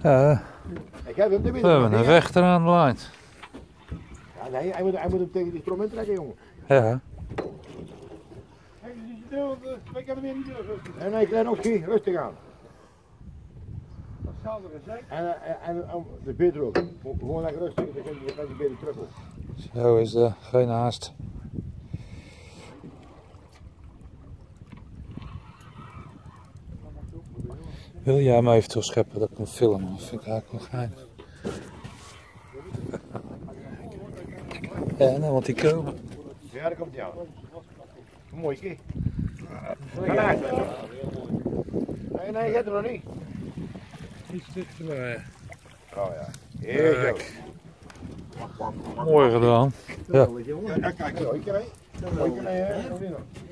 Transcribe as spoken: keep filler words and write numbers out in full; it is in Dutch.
Ja, Ik heb hem te we hebben een rechter aan de lijn. Ja, nee, hij moet, hij moet hem tegen die stroom intrekken, jongen. Ja. Kijk, die is deur, ik heb hem weer niet deur. Nee, nee, klein opschiet, rustig aan. Dat zal er eens zijn. En, en, en, en de beter ook. Gewoon lekker rustig, dan kan je beter terug op. Zo is er, geen haast. Wil jij hem even scheppen dat ik kan filmen? Dat vind ik eigenlijk wel geinig. Ja, nou, want die komen. Ja, daar komt hij aan. Mooi keer. Ga naar. Nee, nee, je hebt er nog niet. Iets dichterbij. Oh ja. Heerlijk. Mooi gedaan. Ja. Ja, kijk, zo, ik krijg. Mooi keer, hè?